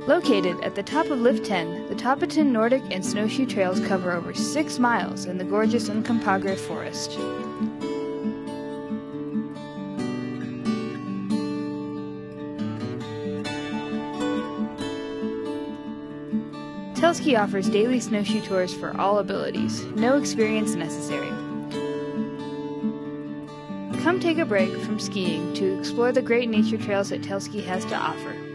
Located at the top of Lift 10, the Telluride Nordic and Snowshoe trails cover over 6 miles in the gorgeous Uncompahgre forest. Telski offers daily snowshoe tours for all abilities, no experience necessary. Come take a break from skiing to explore the great nature trails that Telski has to offer.